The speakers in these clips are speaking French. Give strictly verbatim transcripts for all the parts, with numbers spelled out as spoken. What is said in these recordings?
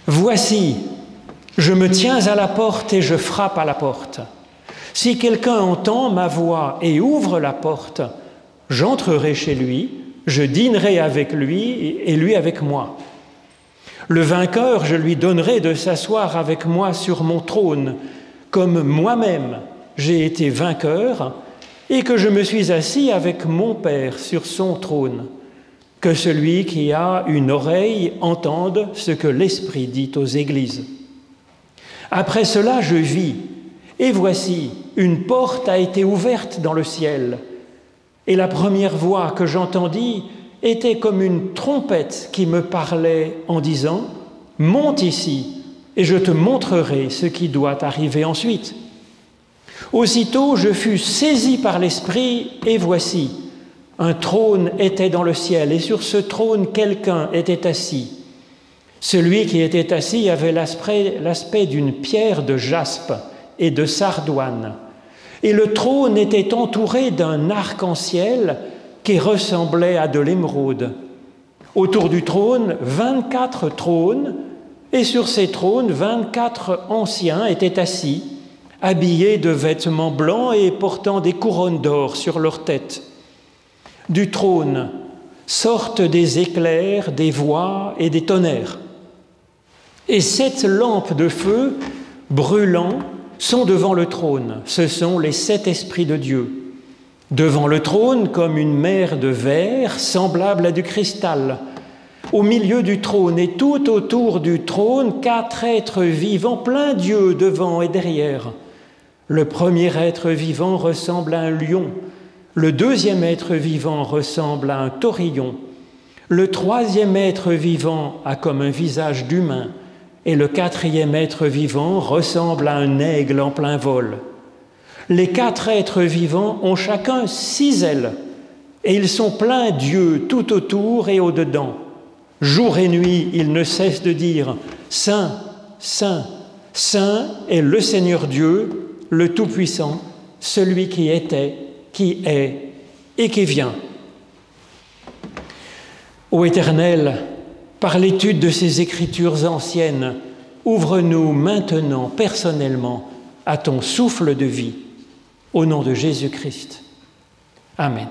Voici, je me tiens à la porte et je frappe à la porte. Si quelqu'un entend ma voix et ouvre la porte, j'entrerai chez lui, je dînerai avec lui et lui avec moi. Le vainqueur, je lui donnerai de s'asseoir avec moi sur mon trône, comme moi-même j'ai été vainqueur et que je me suis assis avec mon Père sur son trône. Que celui qui a une oreille entende ce que l'Esprit dit aux églises. Après cela, je vis, et voici, une porte a été ouverte dans le ciel. Et la première voix que j'entendis était comme une trompette qui me parlait en disant « Monte ici, et je te montrerai ce qui doit arriver ensuite. » Aussitôt, je fus saisi par l'Esprit, et voici, un trône était dans le ciel, et sur ce trône, quelqu'un était assis. Celui qui était assis avait l'aspect, l'aspect d'une pierre de jaspe et de sardoine. Et le trône était entouré d'un arc-en-ciel qui ressemblait à de l'émeraude. Autour du trône, vingt-quatre trônes, et sur ces trônes, vingt-quatre anciens étaient assis, habillés de vêtements blancs et portant des couronnes d'or sur leurs têtes. Du trône sortent des éclairs, des voix et des tonnerres. Et sept lampes de feu brûlant sont devant le trône. Ce sont les sept esprits de Dieu. Devant le trône, comme une mer de verre, semblable à du cristal. Au milieu du trône et tout autour du trône, quatre êtres vivants, plein d'yeux devant et derrière. Le premier être vivant ressemble à un lion. Le deuxième être vivant ressemble à un taurillon. Le troisième être vivant a comme un visage d'humain. Et le quatrième être vivant ressemble à un aigle en plein vol. Les quatre êtres vivants ont chacun six ailes, et ils sont pleins d'yeux tout autour et au-dedans. Jour et nuit, ils ne cessent de dire « Saint, Saint, Saint est le Seigneur Dieu, le Tout-Puissant, celui qui était, qui est et qui vient. » Ô Éternel, par l'étude de ces Écritures anciennes, ouvre-nous maintenant personnellement à ton souffle de vie, au nom de Jésus-Christ. Amen.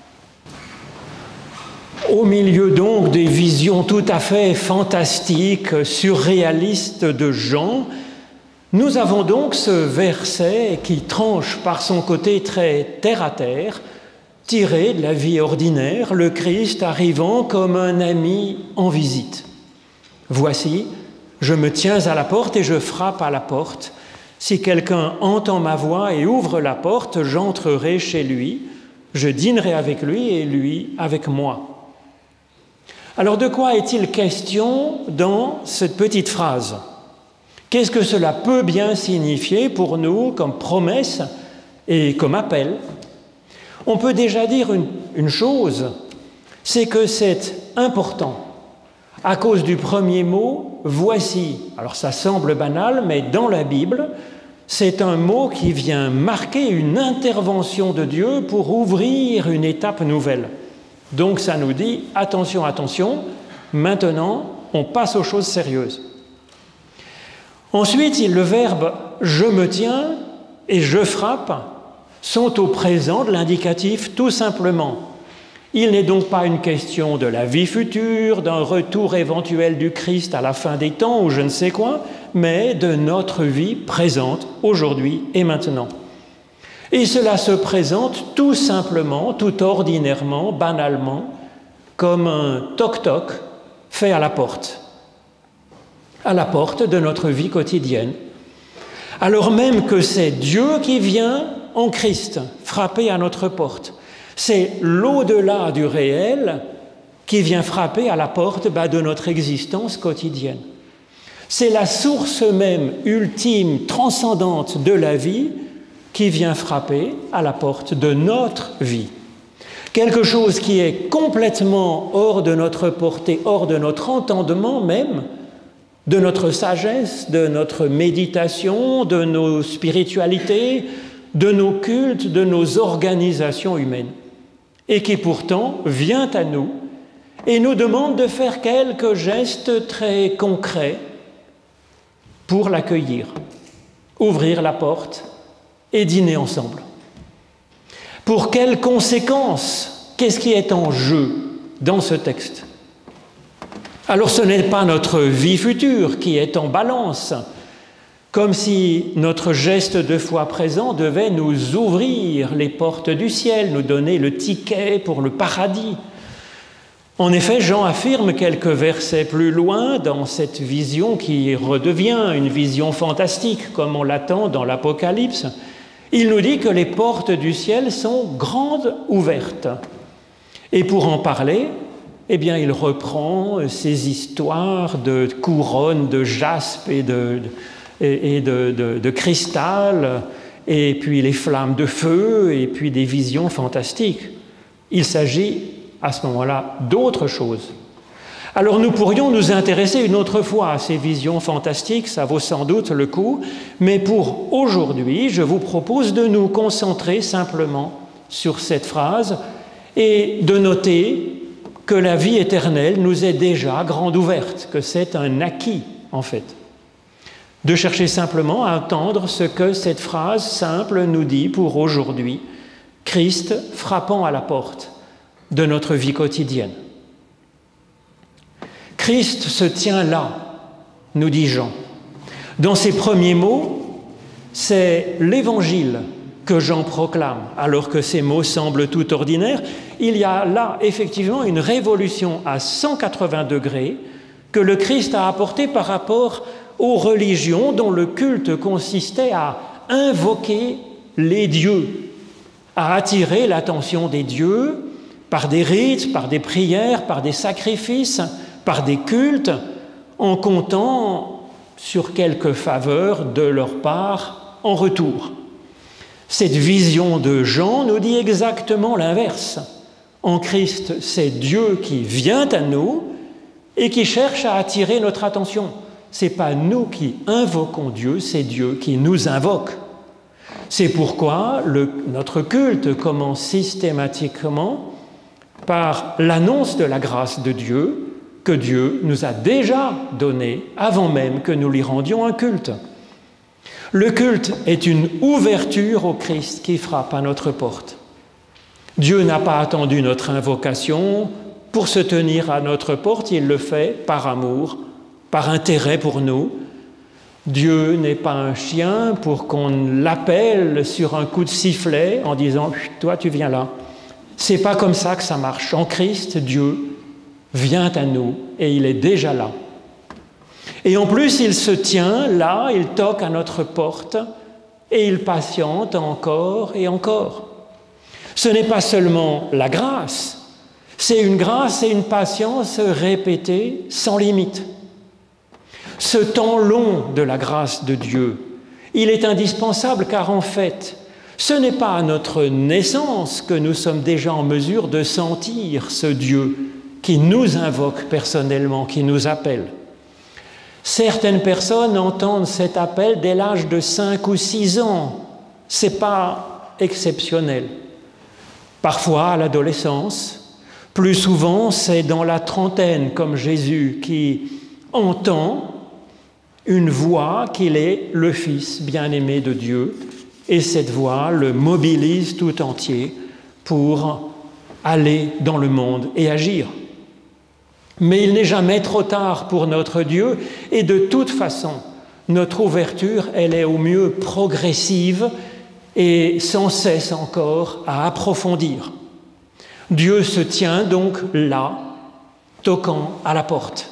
Au milieu donc des visions tout à fait fantastiques, surréalistes de Jean, nous avons donc ce verset qui tranche par son côté très terre-à-terre, tiré de la vie ordinaire, le Christ arrivant comme un ami en visite. Voici, je me tiens à la porte et je frappe à la porte. Si quelqu'un entend ma voix et ouvre la porte, j'entrerai chez lui, je dînerai avec lui et lui avec moi. Alors de quoi est-il question dans cette petite phrase ? Qu'est-ce que cela peut bien signifier pour nous comme promesse et comme appel ? On peut déjà dire une, une chose, c'est que c'est important. À cause du premier mot, voici. Alors ça semble banal, mais dans la Bible, c'est un mot qui vient marquer une intervention de Dieu pour ouvrir une étape nouvelle. Donc ça nous dit, attention, attention, maintenant on passe aux choses sérieuses. Ensuite, le verbe « je me tiens » et « je frappe » sont au présent de l'indicatif tout simplement. Il n'est donc pas une question de la vie future, d'un retour éventuel du Christ à la fin des temps ou je ne sais quoi, mais de notre vie présente, aujourd'hui et maintenant. Et cela se présente tout simplement, tout ordinairement, banalement, comme un toc-toc fait à la porte, à la porte de notre vie quotidienne. Alors même que c'est Dieu qui vient en Christ, frapper à notre porte. C'est l'au-delà du réel qui vient frapper à la porte bah, de notre existence quotidienne. C'est la source même ultime, transcendante de la vie qui vient frapper à la porte de notre vie. Quelque chose qui est complètement hors de notre portée, hors de notre entendement même, de notre sagesse, de notre méditation, de nos spiritualités, de nos cultes, de nos organisations humaines, et qui pourtant vient à nous et nous demande de faire quelques gestes très concrets pour l'accueillir, ouvrir la porte et dîner ensemble. Pour quelles conséquences? Qu'est-ce qui est en jeu dans ce texte? Alors ce n'est pas notre vie future qui est en balance, comme si notre geste de foi présent devait nous ouvrir les portes du ciel, nous donner le ticket pour le paradis. En effet, Jean affirme quelques versets plus loin dans cette vision qui redevient une vision fantastique, comme on l'attend dans l'Apocalypse. Il nous dit que les portes du ciel sont grandes ouvertes. Et pour en parler, eh bien, il reprend ces histoires de couronnes de jaspe et de, et de, de, de cristal, et puis les flammes de feu, et puis des visions fantastiques. Il s'agit à ce moment-là d'autre chose. Alors nous pourrions nous intéresser une autre fois à ces visions fantastiques, ça vaut sans doute le coup, mais pour aujourd'hui, je vous propose de nous concentrer simplement sur cette phrase et de noter que la vie éternelle nous est déjà grande ouverte, que c'est un acquis en fait. De chercher simplement à entendre ce que cette phrase simple nous dit pour aujourd'hui, Christ frappant à la porte de notre vie quotidienne. Christ se tient là, nous dit Jean. Dans ses premiers mots, c'est l'Évangile que Jean proclame, alors que ces mots semblent tout ordinaires. Il y a là effectivement une révolution à cent quatre-vingts degrés que le Christ a apportée par rapport aux religions dont le culte consistait à invoquer les dieux, à attirer l'attention des dieux par des rites, par des prières, par des sacrifices, par des cultes, en comptant sur quelques faveurs de leur part en retour. Cette vision de Jean nous dit exactement l'inverse. En Christ, c'est Dieu qui vient à nous et qui cherche à attirer notre attention. Ce n'est pas nous qui invoquons Dieu, c'est Dieu qui nous invoque. C'est pourquoi le, notre culte commence systématiquement par l'annonce de la grâce de Dieu que Dieu nous a déjà donnée avant même que nous lui rendions un culte. Le culte est une ouverture au Christ qui frappe à notre porte. Dieu n'a pas attendu notre invocation pour se tenir à notre porte, il le fait par amour, par intérêt pour nous. Dieu n'est pas un chien pour qu'on l'appelle sur un coup de sifflet en disant « toi tu viens là ». C'est pas comme ça que ça marche. En Christ, Dieu vient à nous et il est déjà là. Et en plus, il se tient là, il toque à notre porte et il patiente encore et encore. Ce n'est pas seulement la grâce, c'est une grâce et une patience répétées sans limite. Ce temps long de la grâce de Dieu, il est indispensable car en fait, ce n'est pas à notre naissance que nous sommes déjà en mesure de sentir ce Dieu qui nous invoque personnellement, qui nous appelle. Certaines personnes entendent cet appel dès l'âge de cinq ou six ans. Ce n'est pas exceptionnel. Parfois à l'adolescence, plus souvent c'est dans la trentaine, comme Jésus, qui entend une voix qu'il est le Fils bien-aimé de Dieu, et cette voix le mobilise tout entier pour aller dans le monde et agir. Mais il n'est jamais trop tard pour notre Dieu, et de toute façon, notre ouverture, elle est au mieux progressive et sans cesse encore à approfondir. Dieu se tient donc là, toquant à la porte.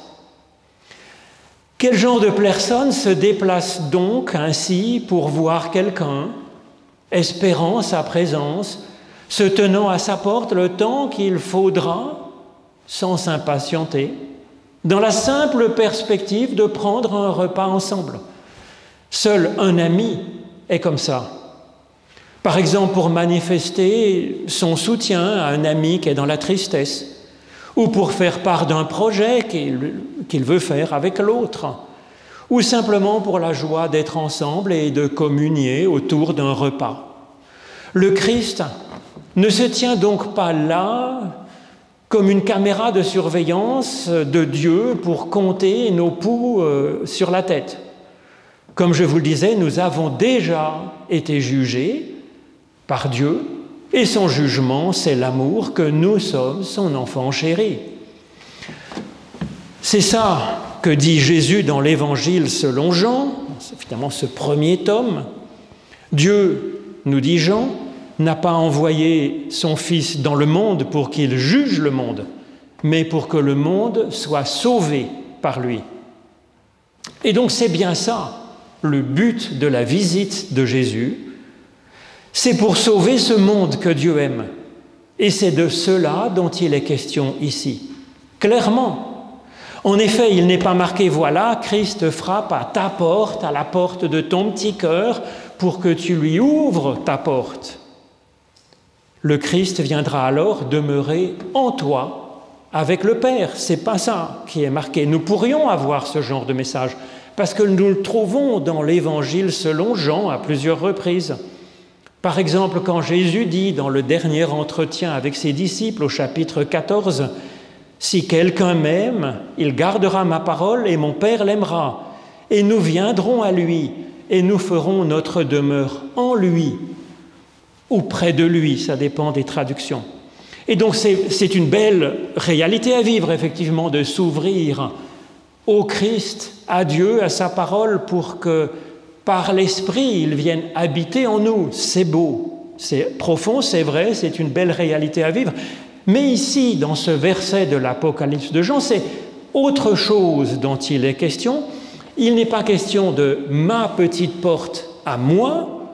Quel genre de personne se déplace donc ainsi pour voir quelqu'un, espérant sa présence, se tenant à sa porte le temps qu'il faudra, sans s'impatienter, dans la simple perspective de prendre un repas ensemble? Seul un ami est comme ça. Par exemple, pour manifester son soutien à un ami qui est dans la tristesse, ou pour faire part d'un projet qu'il, qu'il veut faire avec l'autre, ou simplement pour la joie d'être ensemble et de communier autour d'un repas. Le Christ ne se tient donc pas là comme une caméra de surveillance de Dieu pour compter nos poux sur la tête. Comme je vous le disais, nous avons déjà été jugés par Dieu, et son jugement, c'est l'amour, que nous sommes son enfant chéri. C'est ça que dit Jésus dans l'Évangile selon Jean, c'est finalement ce premier tome. Dieu, nous dit Jean, n'a pas envoyé son Fils dans le monde pour qu'il juge le monde, mais pour que le monde soit sauvé par lui. Et donc c'est bien ça, le but de la visite de Jésus, c'est pour sauver ce monde que Dieu aime. Et c'est de cela dont il est question ici, clairement. En effet, il n'est pas marqué « Voilà, Christ frappe à ta porte, à la porte de ton petit cœur, pour que tu lui ouvres ta porte. » Le Christ viendra alors demeurer en toi avec le Père. C'est pas ça qui est marqué. Nous pourrions avoir ce genre de message, parce que nous le trouvons dans l'Évangile selon Jean à plusieurs reprises. Par exemple, quand Jésus dit dans le dernier entretien avec ses disciples au chapitre quatorze, « Si quelqu'un m'aime, il gardera ma parole et mon Père l'aimera. Et nous viendrons à lui et nous ferons notre demeure en lui. » Ou près de lui, ça dépend des traductions. Et donc c'est, c'est une belle réalité à vivre, effectivement, de s'ouvrir au Christ, à Dieu, à sa parole, pour que par l'Esprit, il vienne habiter en nous. C'est beau, c'est profond, c'est vrai, c'est une belle réalité à vivre. Mais ici, dans ce verset de l'Apocalypse de Jean, c'est autre chose dont il est question. Il n'est pas question de ma petite porte à moi.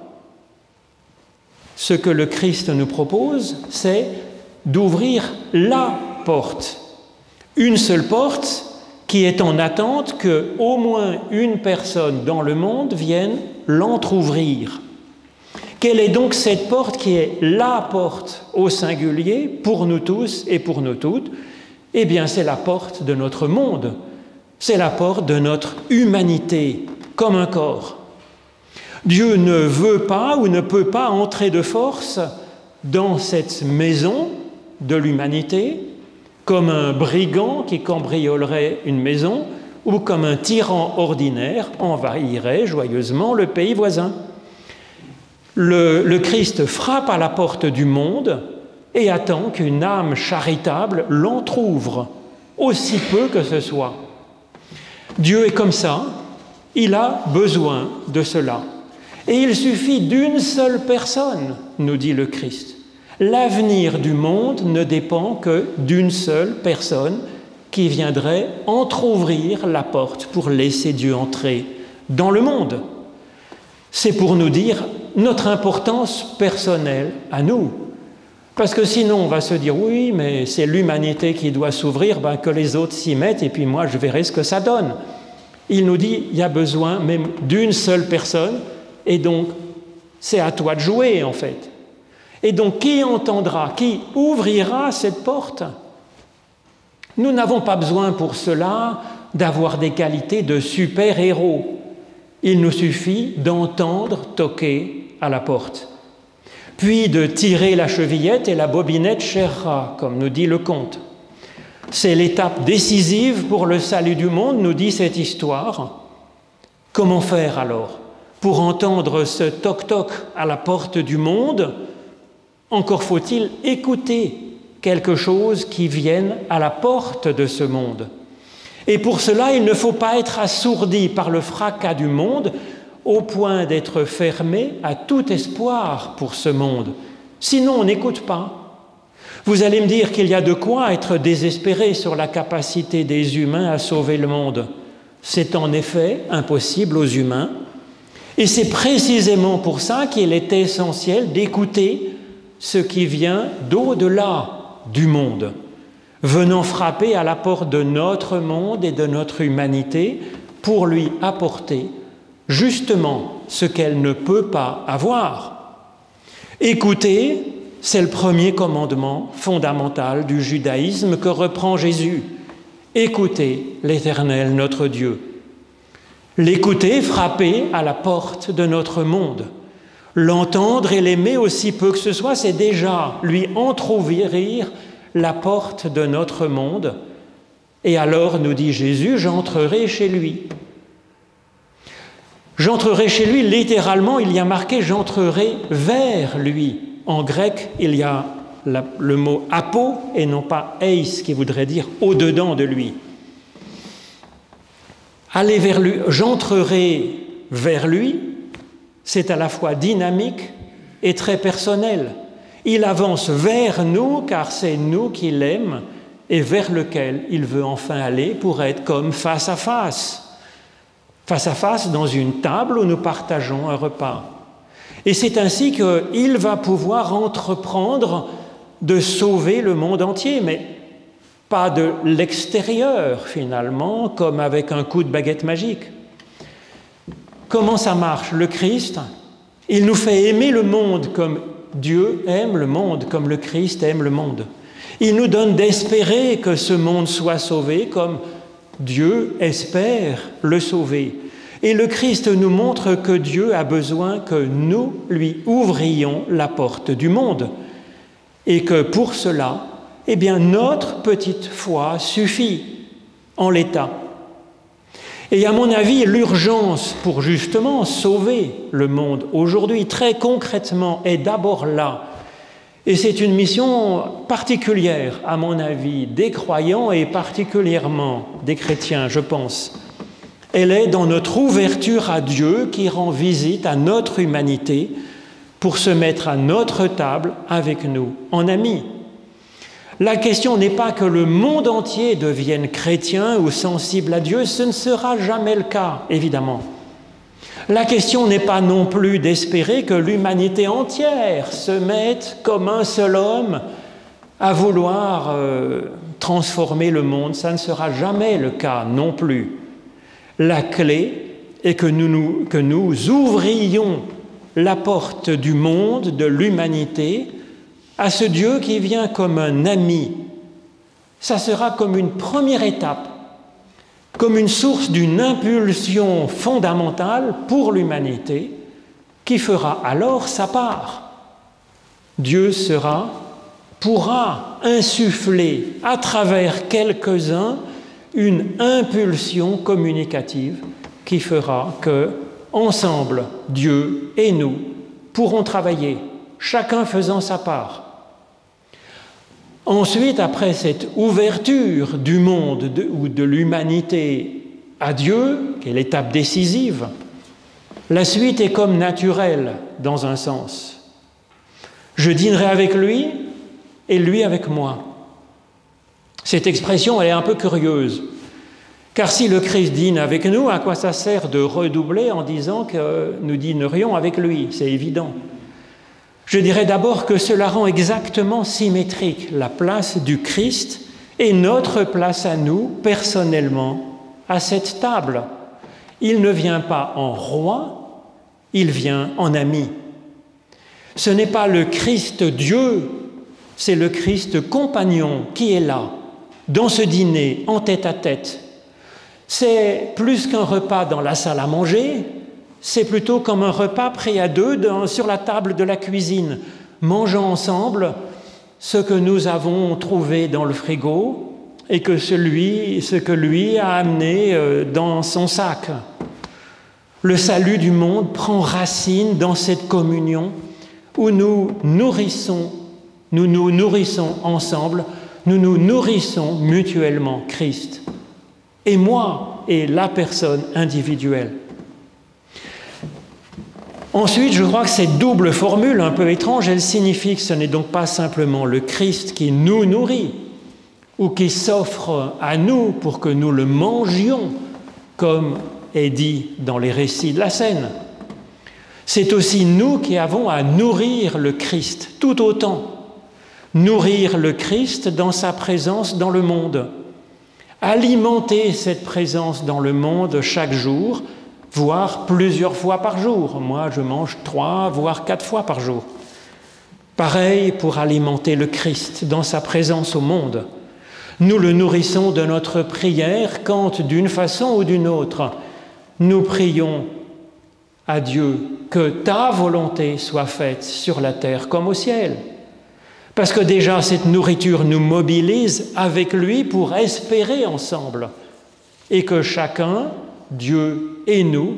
Ce que le Christ nous propose, c'est d'ouvrir la porte. Une seule porte qui est en attente qu'au moins une personne dans le monde vienne l'entrouvrir. Quelle est donc cette porte qui est la porte au singulier pour nous tous et pour nous toutes? Eh bien, c'est la porte de notre monde, c'est la porte de notre humanité comme un corps. Dieu ne veut pas ou ne peut pas entrer de force dans cette maison de l'humanité comme un brigand qui cambriolerait une maison ou comme un tyran ordinaire envahirait joyeusement le pays voisin. Le, le Christ frappe à la porte du monde et attend qu'une âme charitable l'entrouvre, aussi peu que ce soit. Dieu est comme ça, il a besoin de cela. Et il suffit d'une seule personne, nous dit le Christ. L'avenir du monde ne dépend que d'une seule personne qui viendrait entrouvrir la porte pour laisser Dieu entrer dans le monde. C'est pour nous dire notre importance personnelle à nous. Parce que sinon, on va se dire, oui, mais c'est l'humanité qui doit s'ouvrir, ben, que les autres s'y mettent, et puis moi, je verrai ce que ça donne. Il nous dit, il y a besoin même d'une seule personne, et donc, c'est à toi de jouer, en fait. Et donc, qui entendra, qui ouvrira cette porte? Nous n'avons pas besoin pour cela d'avoir des qualités de super-héros. Il nous suffit d'entendre toquer à la porte, puis de tirer la chevillette et la bobinette chérera, comme nous dit le conte. C'est l'étape décisive pour le salut du monde, nous dit cette histoire. Comment faire alors pour entendre ce toc-toc à la porte du monde? Encore faut-il écouter quelque chose qui vienne à la porte de ce monde. Et pour cela, il ne faut pas être assourdi par le fracas du monde au point d'être fermé à tout espoir pour ce monde. Sinon, on n'écoute pas. Vous allez me dire qu'il y a de quoi être désespéré sur la capacité des humains à sauver le monde. C'est en effet impossible aux humains. Et c'est précisément pour ça qu'il est essentiel d'écouter ce qui vient d'au-delà du monde, venant frapper à la porte de notre monde et de notre humanité pour lui apporter justement ce qu'elle ne peut pas avoir. Écouter, c'est le premier commandement fondamental du judaïsme que reprend Jésus. Écoutez l'Éternel, notre Dieu. L'écouter, frapper à la porte de notre monde. L'entendre et l'aimer aussi peu que ce soit, c'est déjà lui entrouvrir la porte de notre monde. Et alors, nous dit Jésus, j'entrerai chez lui. J'entrerai chez lui, littéralement, il y a marqué « j'entrerai vers lui ». En grec, il y a la, le mot « apo » et non pas « eis » qui voudrait dire « au-dedans de lui ». Aller vers lui, j'entrerai vers lui, c'est à la fois dynamique et très personnel. Il avance vers nous car c'est nous qu'il aime et vers lequel il veut enfin aller pour être comme face à face. Face à face dans une table où nous partageons un repas. Et c'est ainsi qu'il va pouvoir entreprendre de sauver le monde entier, mais pas de l'extérieur finalement, comme avec un coup de baguette magique. Comment ça marche? Le Christ, il nous fait aimer le monde comme Dieu aime le monde, comme le Christ aime le monde. Il nous donne d'espérer que ce monde soit sauvé comme Dieu espère le sauver. Et le Christ nous montre que Dieu a besoin que nous lui ouvrions la porte du monde. Et que pour cela, eh bien, notre petite foi suffit en l'état. Et à mon avis, l'urgence pour justement sauver le monde aujourd'hui, très concrètement, est d'abord là. Et c'est une mission particulière, à mon avis, des croyants et particulièrement des chrétiens, je pense. Elle est dans notre ouverture à Dieu qui rend visite à notre humanité pour se mettre à notre table avec nous, en amis. La question n'est pas que le monde entier devienne chrétien ou sensible à Dieu, ce ne sera jamais le cas, évidemment. La question n'est pas non plus d'espérer que l'humanité entière se mette comme un seul homme à vouloir euh, transformer le monde. Ça ne sera jamais le cas non plus. La clé est que nous, nous, que nous ouvrions la porte du monde, de l'humanité, à ce Dieu qui vient comme un ami. Ça sera comme une première étape, comme une source d'une impulsion fondamentale pour l'humanité qui fera alors sa part. Dieu sera, pourra insuffler à travers quelques-uns une impulsion communicative qui fera que, ensemble, Dieu et nous pourrons travailler, chacun faisant sa part. Ensuite, après cette ouverture du monde de, ou de l'humanité à Dieu, qui est l'étape décisive, la suite est comme naturelle dans un sens. Je dînerai avec lui et lui avec moi. Cette expression, elle est un peu curieuse, car si le Christ dîne avec nous, à quoi ça sert de redoubler en disant que nous dînerions avec lui? C'est évident. Je dirais d'abord que cela rend exactement symétrique la place du Christ et notre place à nous, personnellement, à cette table. Il ne vient pas en roi, il vient en ami. Ce n'est pas le Christ Dieu, c'est le Christ compagnon qui est là, dans ce dîner, en tête-à-tête. C'est plus qu'un repas dans la salle à manger, c'est plutôt comme un repas pris à deux dans, sur la table de la cuisine, mangeant ensemble ce que nous avons trouvé dans le frigo et que celui, ce que lui a amené dans son sac. Le salut du monde prend racine dans cette communion où nous nourrissons, nous nous nourrissons ensemble, nous nous nourrissons mutuellement Christ. Et moi et la personne individuelle. Ensuite, je crois que cette double formule un peu étrange, elle signifie que ce n'est donc pas simplement le Christ qui nous nourrit ou qui s'offre à nous pour que nous le mangions, comme est dit dans les récits de la scène. C'est aussi nous qui avons à nourrir le Christ, tout autant. Nourrir le Christ dans sa présence dans le monde. Alimenter cette présence dans le monde chaque jour, voire plusieurs fois par jour. Moi, je mange trois, voire quatre fois par jour. Pareil pour alimenter le Christ dans sa présence au monde. Nous le nourrissons de notre prière quand, d'une façon ou d'une autre, nous prions à Dieu que ta volonté soit faite sur la terre comme au ciel. Parce que déjà, cette nourriture nous mobilise avec lui pour espérer ensemble et que chacun, Dieu et nous,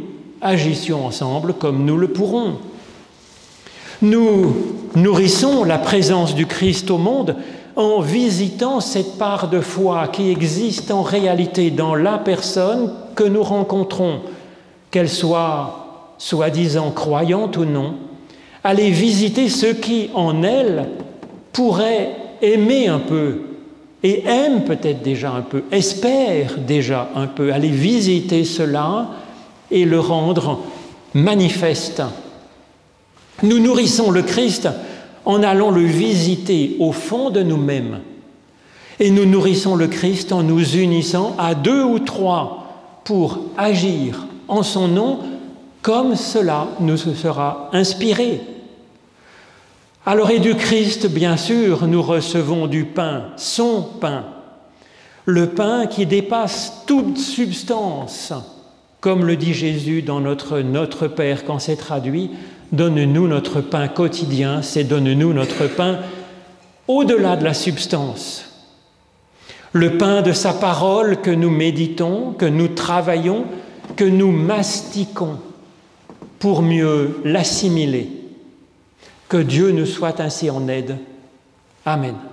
agissions ensemble comme nous le pourrons. Nous nourrissons la présence du Christ au monde en visitant cette part de foi qui existe en réalité dans la personne que nous rencontrons, qu'elle soit soi-disant croyante ou non. Aller visiter ceux qui, en elle, pourraient aimer un peu, et aiment peut-être déjà un peu, espèrent déjà un peu, aller visiter cela et le rendre manifeste. Nous nourrissons le Christ en allant le visiter au fond de nous-mêmes. Et nous nourrissons le Christ en nous unissant à deux ou trois pour agir en son nom comme cela nous sera inspiré. Alors, et du Christ, bien sûr, nous recevons du pain, son pain, le pain qui dépasse toute substance, comme le dit Jésus dans notre Notre Père quand c'est traduit, donne-nous notre pain quotidien, c'est donne-nous notre pain au-delà de la substance. Le pain de sa parole que nous méditons, que nous travaillons, que nous mastiquons pour mieux l'assimiler. Que Dieu nous soit ainsi en aide. Amen.